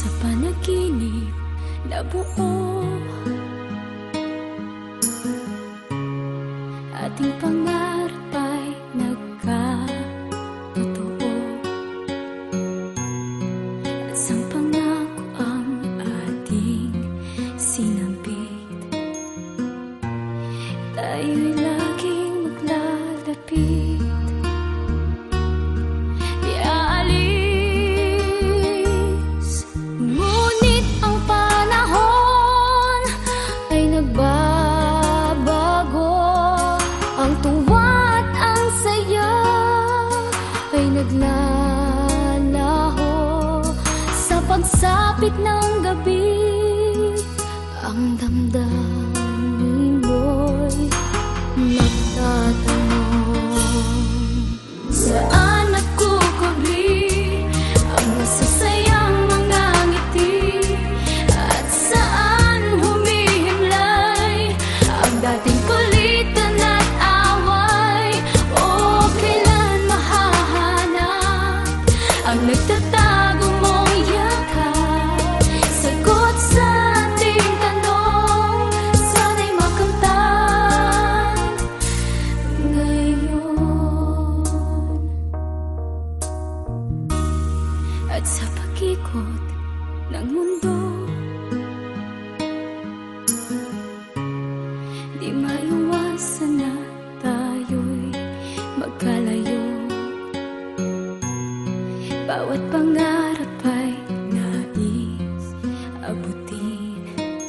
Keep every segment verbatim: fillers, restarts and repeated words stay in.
sa panaginip na buo, ating pangarap ay nagkatotoo, at isang pangako ang ating sinampit. Tayo'y laging maglalapit, di aalis. Ngunit ang panahon ay nagbabago, ang tuwa at ang saya ay naglalaho. Sa pagsapit ng gabi, ang damdamin mo'y nagtatanong, saan nagkukubli ang masasayang mga ngiti, at saan humihimlay ang dating kulitan at away. O kailan mahahanap ang nagtatago mong yakap? Sagot sa ating tanong, sana'y makamtan ngayon. At sa pag-ikot ng mundo, di maiwasan na tayo'y magkalayo. Bawat pangarap ay nais abutin,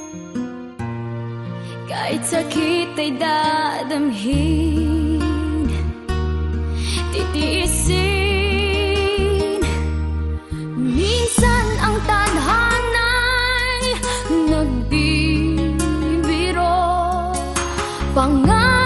kahit sakit ay dadamhin, titiisin. Minsan ang tadhana'y nagbibiro, pangarap